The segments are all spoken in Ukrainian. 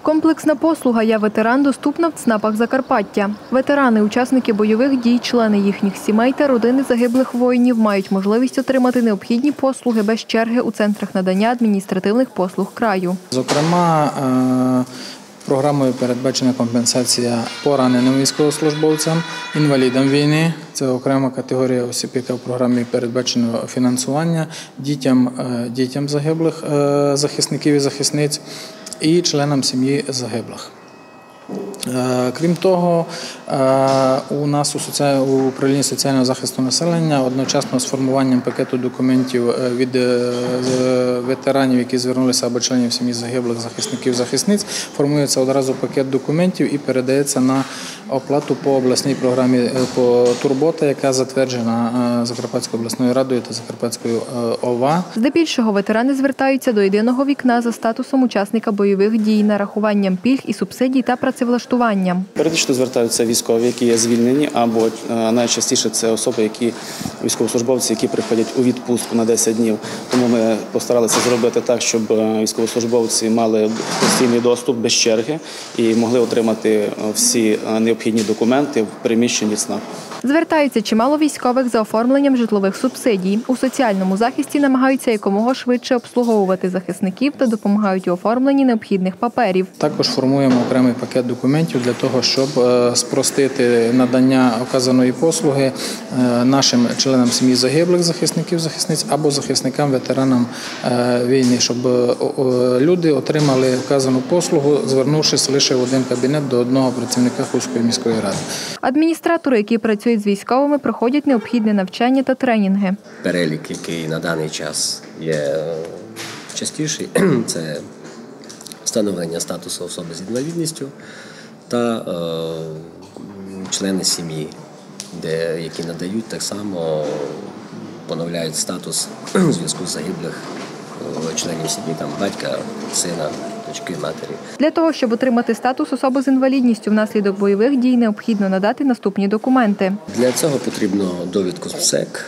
Комплексна послуга «Я ветеран» доступна в ЦНАПах Закарпаття. Ветерани, учасники бойових дій, члени їхніх сімей та родини загиблих воїнів мають можливість отримати необхідні послуги без черги у центрах надання адміністративних послуг краю. Зокрема, програмою передбачена компенсація пораненим військовослужбовцям, інвалідам війни. Це окрема категорія осіб, яка в програмі передбачено фінансування, дітям загиблих захисників і захисниць і членам сім'ї загиблих. Крім того, у нас у управлінні соціального захисту населення одночасно з формуванням пакету документів від ветеранів, які звернулися, або членів сім'ї загиблих захисників і захисниць, формується одразу пакет документів і передається на оплату по обласній програмі по «Турбота», яка затверджена Закарпатською обласною радою та Закарпатською ОВА. Здебільшого ветерани звертаються до єдиного вікна за статусом учасника бойових дій, нарахуванням пільг і субсидій та працевлаштуванням. Періодично звертаються військові, які є звільнені, або найчастіше це особи, військовослужбовці, які приходять у відпустку на 10 днів. Тому ми постаралися зробити так, щоб військовослужбовці мали постійний доступ без черги і могли отримати всі необхідні документи в приміщенні ЦНАП. Звертаються чимало військових за оформленням житлових субсидій. У соціальному захисті намагаються якомога швидше обслуговувати захисників та допомагають у оформленні необхідних паперів. Також формуємо окремий пакет документів для того, щоб спростити надання оказаної послуги нашим членам сім'ї загиблих захисників, захисниць або захисникам, ветеранам війни, щоб люди отримали вказану послугу, звернувшись лише в один кабінет до одного працівника Хуської міської ради. Адміністратори, які працюють з військовими, проходять необхідне навчання та тренінги. Перелік, який на даний час є частіший, це встановлення статусу особи з інвалідністю та члени сім'ї, які надають так само, поновляють статус у зв'язку з загиблих членів сім'ї, там батька, сина, дочки, матері. Для того, щоб отримати статус особи з інвалідністю внаслідок бойових дій, необхідно надати наступні документи. Для цього потрібно довідку з МСЕК,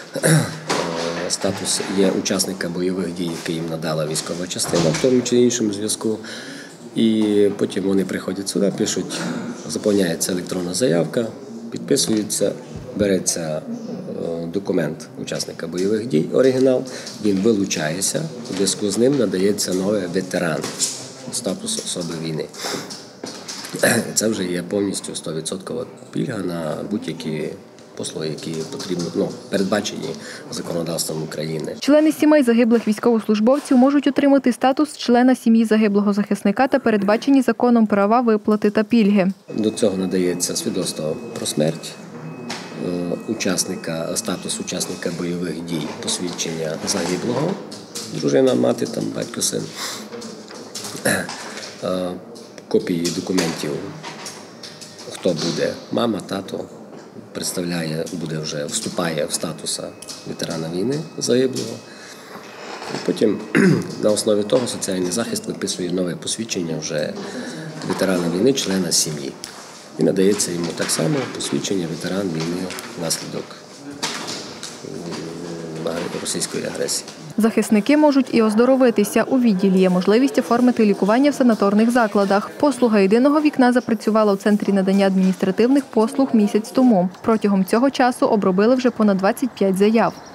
статус є учасника бойових дій, який їм надала військова частина в тому чи іншому зв'язку. І потім вони приходять сюди, пишуть, заповняється електронна заявка, підписується, береться документ учасника бойових дій, оригінал, він вилучається, у зв'язку з ним надається новий ветеран, статус особи війни. Це вже є повністю 100% пільга на будь-які послуги, які потрібно, передбачені законодавством України. Члени сімей загиблих військовослужбовців можуть отримати статус члена сім'ї загиблого захисника та передбачені законом права, виплати та пільги. До цього надається свідоцтво про смерть статус учасника бойових дій, посвідчення загиблого, дружина, мати, батько, син, копії документів, хто буде, мама, тато, вступає в статус ветерана війни загиблого. І потім на основі того соціальний захист виписує нове посвідчення вже ветерана війни, члена сім'ї. І надається йому так само посвідчення ветеран війни внаслідок російської агресії. Захисники можуть і оздоровитися. У відділі є можливість оформити лікування в санаторних закладах. Послуга єдиного вікна запрацювала у Центрі надання адміністративних послуг місяць тому. Протягом цього часу обробили вже понад 25 заяв.